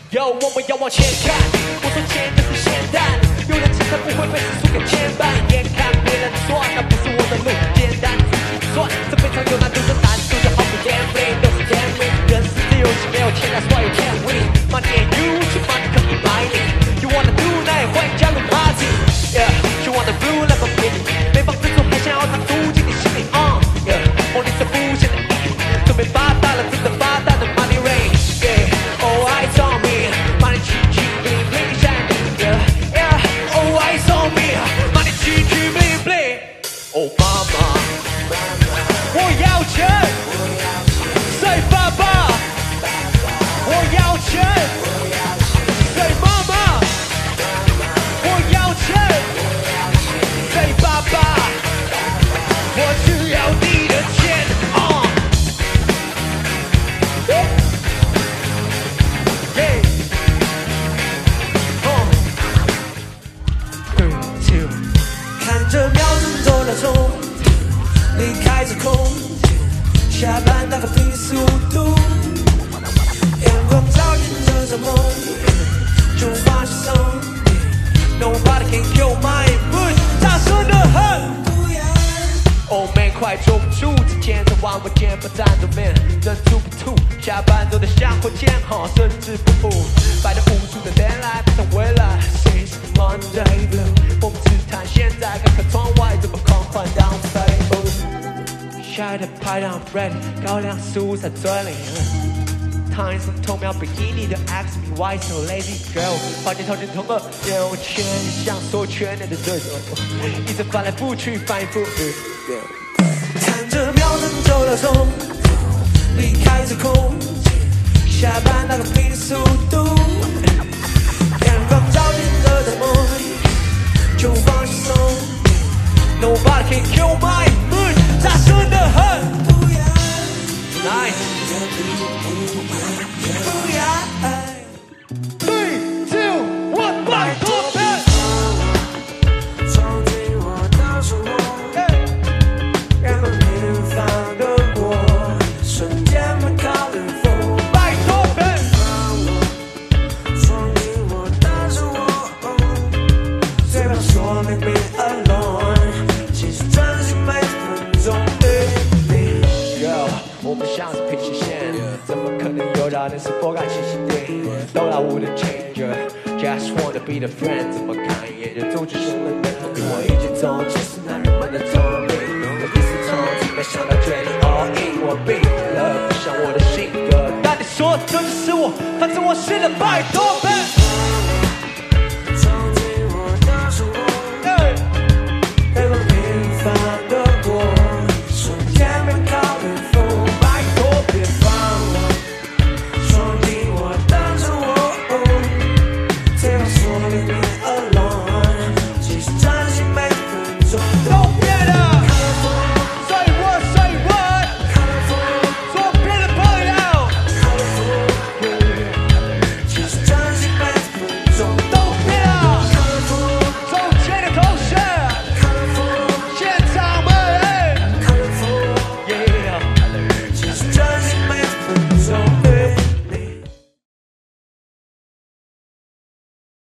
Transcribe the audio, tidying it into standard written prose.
有我们要往前看，我说钱就是现单，有人钱才不会被世俗给牵绊。眼看别人赚，那不是我的路，简单自己算，这非常有难度的难度就好比 gambling， 都是 gambling， 人世这游戏没有钱，that's why you can't win。Money ain't you， 去 money 可以买你。You wanna do 那也欢迎加入 party。Yeah， you wanna rule like a bitch， 没房子住还想要当租进你心里，Yeah， 哦你这肤浅的意，准备发大了，真的发大的 money rain。Yeah，oh eyes on me，money 起起 bling bling 闪，Yeah，oh eyes on me，money 起起 bling bling。哦妈妈，我要钱，谁爸爸？我要钱，谁妈妈？我要钱，谁爸爸？我需要你的钱。看着秒针走到终，离开这空下班大概平45度，阳光照进这场梦，就发现 Nobody can kill my mood， 大声的哼。Oh man， 快坐不住，之前在玩我肩膀站着面，忍住不吐，下班走的像火箭，甚至不服，摆着无数的 deadline， 不想未来。Since Monday blue， 我们只谈现在，看看窗外怎么狂欢当飞。下雨的排档 ready， 高粱15在嘴里。烫上透明比基尼的 X me why so lazy girl， 花钱条件同个有钱，像所有全年的对手，一直翻来覆去，翻一覆去。看着秒针走到终，离开这空下班那个平45度，阳光照进这场梦，就放松。Nobody can kill my mood， 大声的哼。Tonight。3、2、1， 拜托别！从今我到生活，然后平凡的过，瞬间被考虑疯。拜托别！从今我到生活，嘴巴说明 be alone， 其实真心每分钟对你。我们像是平行线，怎么可能有到但是不敢清醒点？都来我的 changer，just wanna be the friend， 怎么看一眼就走进心门的痛，我一直走，这是男人们的通病。我第四冲击，没想到决定 all in， 我病了，不像我的性格。但你说这就是我，反正我是的拜托呗。